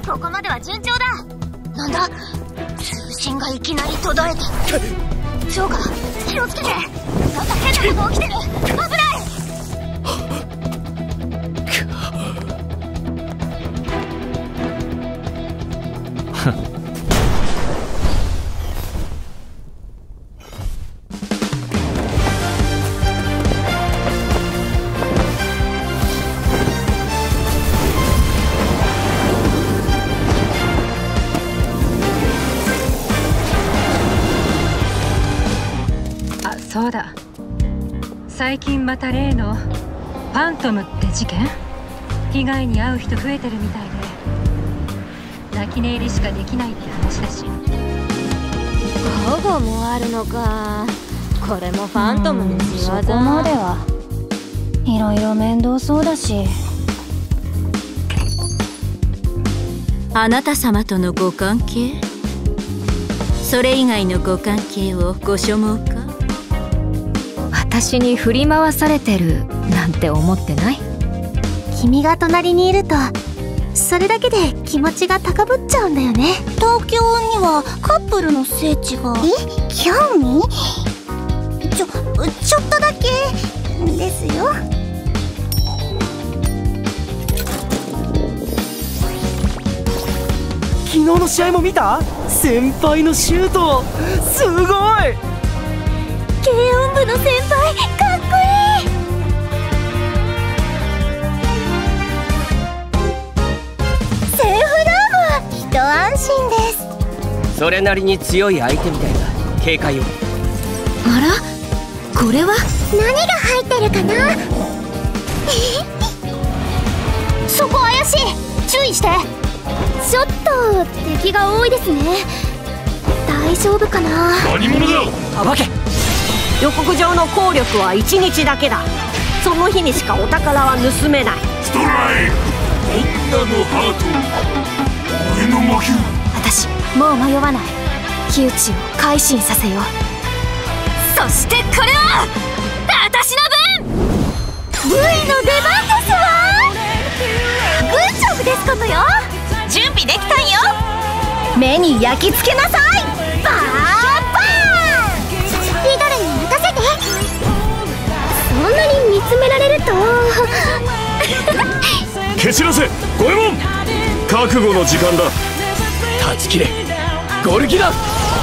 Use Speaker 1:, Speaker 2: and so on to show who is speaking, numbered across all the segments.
Speaker 1: ここまでは順調だ。なんだ、通信がいきなり途絶えた。そうか、気をつけて。なんか変なこと起きてる。危ない。
Speaker 2: そうだ、最近また例のファントムって事件、被害に遭う人増えてるみたいで、泣き寝入りしかできないって話だし。
Speaker 1: 保護もあるのか。これもファントムの仕業。そこまではいろいろ面倒そうだし。
Speaker 3: あなた様とのご関係、それ以外のご関係をご所望か。
Speaker 1: 私に振り回されてるなんて思ってない？君が隣にいるとそれだけで気持ちが高ぶっちゃうんだよね。東京にはカップルの聖地が。興味？ちょっとだけですよ。
Speaker 4: 昨日の試合も見た？先輩のシュートすごい。
Speaker 1: 軽音部の先輩かっこいい。セーフダーム、一安心です。
Speaker 4: それなりに強い相手みたいだ。警戒を。
Speaker 1: あら、これは何が入ってるかな。そこ怪しい、注意して。ちょっと敵が多いですね。大丈夫かな。
Speaker 5: 何者だ。
Speaker 4: たわけ。予告状の効力は1日だけだ。その日にしかお宝は盗めない。
Speaker 5: ストライク。女のハート、俺の魔球。
Speaker 1: 私もう迷わない。木内を改心させよう。そしてこれは私の分。 V の出番ですわ。グッジョブですことよ。準備できたんよ。目に焼き付けなさい。バーバーン。リドルに任せて。そんなに見つめられると
Speaker 5: 蹴散らせ五右衛門。覚悟の時間だ。
Speaker 4: 断ち切れゴルギラ。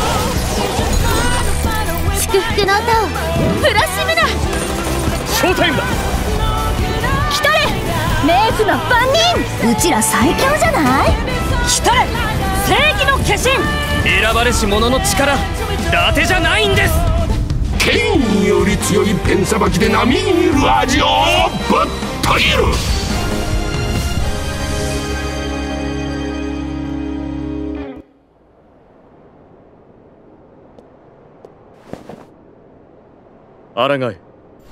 Speaker 1: 祝福の音をプラスムだ。
Speaker 5: ショータイムだ。
Speaker 1: 来たれ冥府の番人。うちら最強じゃない。
Speaker 4: 来たれ正義の化身。選ばれし者の力、伊達じゃないんです。
Speaker 5: 剣より強いペンさばきで並みにいる味をぶっとぎる。
Speaker 6: あらがい。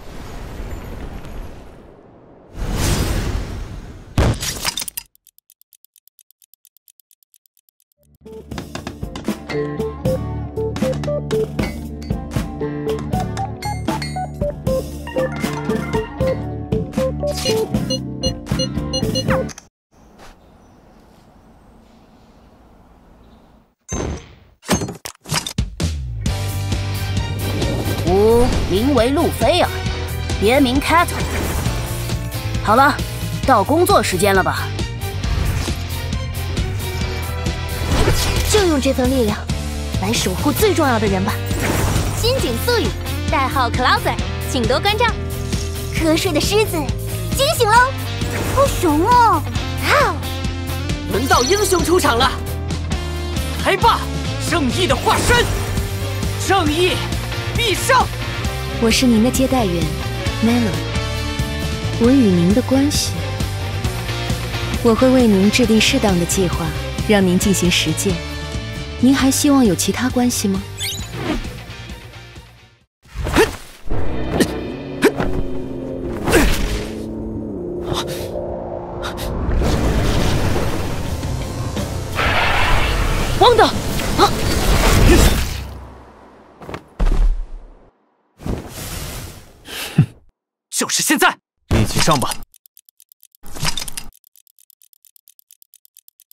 Speaker 3: 名为路飞啊，别名 Cat。好了，到工作时间了吧？
Speaker 1: 就用这份力量来守护最重要的人吧。新井素语，代号 Clouser， 请多关照。瞌睡的狮子，惊醒喽！好熊哦！啊！
Speaker 4: 轮到英雄出场了。来吧，正义的化身，正义必胜。
Speaker 7: 我是您的接待员 Melon， 我与您的关系，我会为您制定适当的计划，让您进行实践。您还希望有其他关系吗？
Speaker 4: 汪的啊！就是现在，一起上吧！